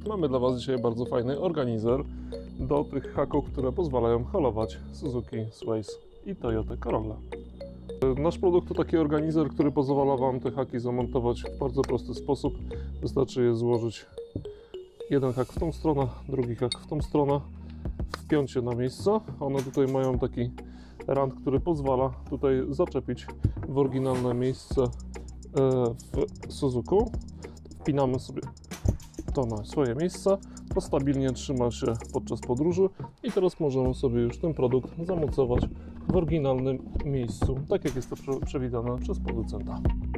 Mamy dla Was dzisiaj bardzo fajny organizer do tych haków, które pozwalają holować Suzuki Sways i Toyota Corolla. Nasz produkt to taki organizer, który pozwala Wam te haki zamontować w bardzo prosty sposób. Wystarczy je złożyć, jeden hak w tą stronę, drugi hak w tą stronę, wpiąć je na miejsce. One tutaj mają taki rand, który pozwala tutaj zaczepić w oryginalne miejsce w Suzuku. Wpinamy sobie to na swoje miejsce, to stabilnie trzyma się podczas podróży i teraz możemy sobie już ten produkt zamocować w oryginalnym miejscu, tak jak jest to przewidziane przez producenta.